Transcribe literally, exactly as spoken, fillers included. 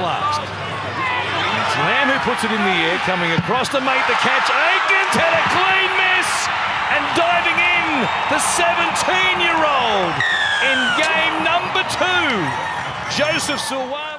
blast. It's Lamb who puts it in the air, coming across to make the catch. Aikens had a clean miss, and diving in, the seventeen-year-old in game number two, Joseph Suaalii.